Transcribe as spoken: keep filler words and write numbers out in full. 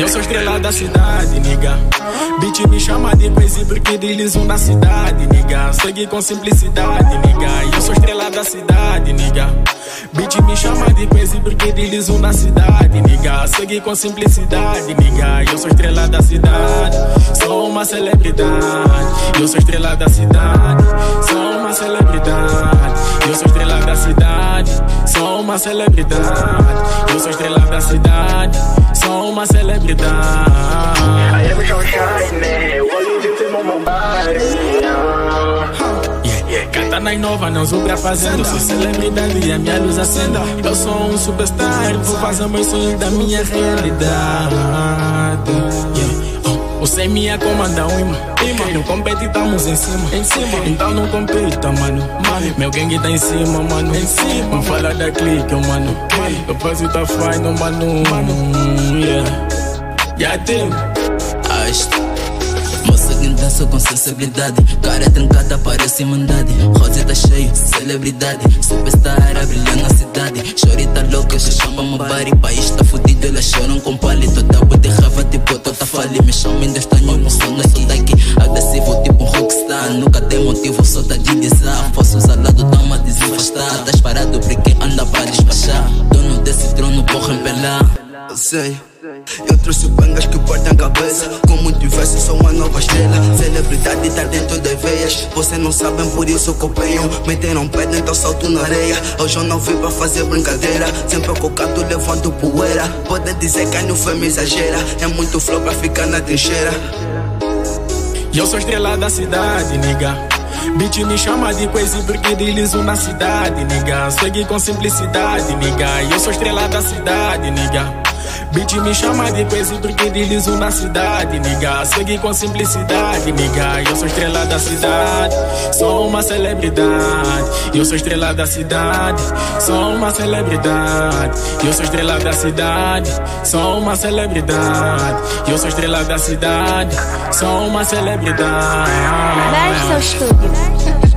Eu sou estrela da cidade, nigga. Beat me chama de crazy porque deslizo na cidade, nigga. Segui com simplicidade, nigga. Eu sou estrela da cidade, nigga. Beat me chama de crazy porque deslizo na cidade, nigga. Segui com simplicidade, nigga. Eu sou estrela da cidade, sou uma celebridade. Eu sou estrela da cidade, sou uma celebridade. Eu sou estrela da cidade, sou uma celebridade. Eu sou estrela da cidade, sou uma celebridade. I am so shiny, olho de cima no Canta na nova, não sobra fazenda. Sou celebridade e a minha luz acenda. Eu sou um superstar, vou fazer meus sonhos da minha realidade. Você me comanda um imã. Não compete, estamos em cima. Em cima. Então não compita, mano. mano. Meu gangue tá em cima, mano. Em cima. Não fala da clique, mano. Eu faço tá fine, mano. mano. Yeah. Já tem. Moça que dança com sensibilidade, cara trancada parece mandade. Rose tá cheio, celebridade, superstar a brilhar na cidade. Chorita louca, se chama uma bari. País tá fudido, elas choram com palito. Dabo de rava, tipo, tota fali. Me chamem de estranho, não sou daqui daqui. Agressivo, tipo um rockstar. Nunca tem motivo, só tá de bizarro. Posso usar lado, dá uma desinfastar. Tás parado porque anda pra despachar. Dono desse trono, porra, empelar. Eu sei. Eu trouxe bangas que portam cabeça. Com muito verso, sou uma nova estrela. Celebridade tá dentro das veias. Vocês não sabem, por isso copiam. Meteram pedra, então salto na areia. Hoje eu não vim pra fazer brincadeira. Sempre cocado, levanto poeira. Pode dizer que não foi, me exagera. É muito flow pra ficar na trincheira. Eu sou estrela da cidade, nigga. Beat me chama de crazy porque deslizo na cidade, nigga. Segui com simplicidade, nigga. Eu sou estrela da cidade, nigga. Beat me chama de crazy porque deslizo na cidade, nigga. Segui com simplicidade, nigga. Eu sou estrela da cidade, sou uma celebridade. Eu sou estrela da cidade, sou uma celebridade. Eu sou estrela da cidade, sou uma celebridade. Eu sou estrela da cidade, sou uma celebridade. Verso Studio.